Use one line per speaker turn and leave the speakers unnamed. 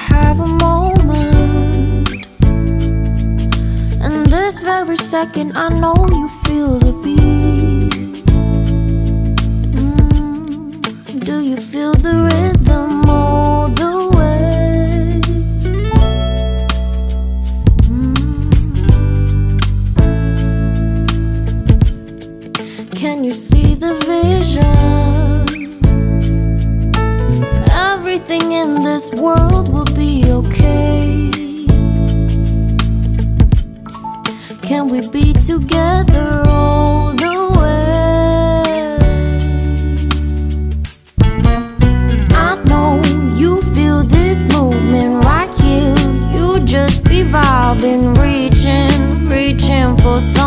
have a moment. And this very second I know you feel the beat. Do you feel the rhythm all the way? Can you see the vision? Everything in this world will be okay. Can we be together all the way? I know you feel this movement right here. You just be vibing, reaching for something.